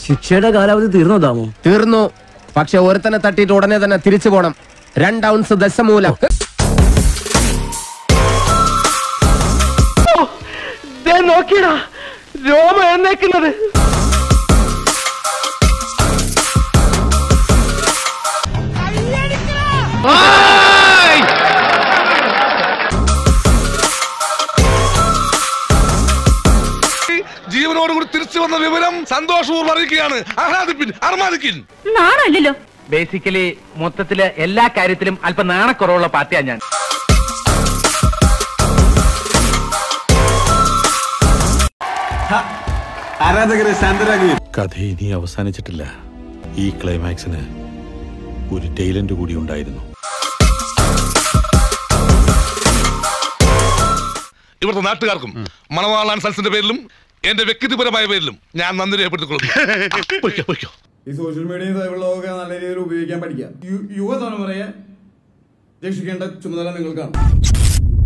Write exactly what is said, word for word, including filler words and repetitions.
ശിക്ഷയുടെ കാലാവധി തീർന്നോ ദാമു? തീർന്നു. പക്ഷെ ഒരുത്തനെ തട്ടിയിട്ട് ഉടനെ തന്നെ തിരിച്ചു പോണം. രണ്ട് ഔൺസ് ദശമൂലം. നോക്കിയടാ രോമ എന്നേക്കുന്നത്. ജീവനോടുകൂടി തിരിച്ചു വന്ന വിവരം സന്തോഷപൂർവ്വം അറിയിക്കുകയാണ്. ആഹ്ലാദിപ്പിൻ, അർമാദിക്കിൻ. നാണല്ലോ. ബേസിക്കലി മൊത്തത്തില് എല്ലാ കാര്യത്തിലും അല്പം നാണക്കുറവുള്ള പാർട്ടിയാണ് ഞാൻ. ആരാധകരെ ശാന്തരാകുകയും. കഥ ഇനി അവസാനിച്ചിട്ടില്ല. ഈ ക്ലൈമാക്സിന് ഒരു ടൈലന്റ് കൂടി ഉണ്ടായിരുന്നു. ഇവിടുത്തെ നാട്ടുകാർക്കും മണവാളാൻ സൽസിന്റെ പേരിലും എന്റെ വ്യക്തിപരമായ പേരിലും ഞാൻ നന്ദി രേഖപ്പെടുത്തിക്കൊള്ളുന്നു. ഈ സോഷ്യൽ മീഡിയ സൈബറിലൊക്കെ നല്ല രീതിയിൽ ഉപയോഗിക്കാൻ പഠിക്കാം. യുവതലമുറയെ രക്ഷിക്കേണ്ട ചുമതല നിങ്ങൾക്കാണ്.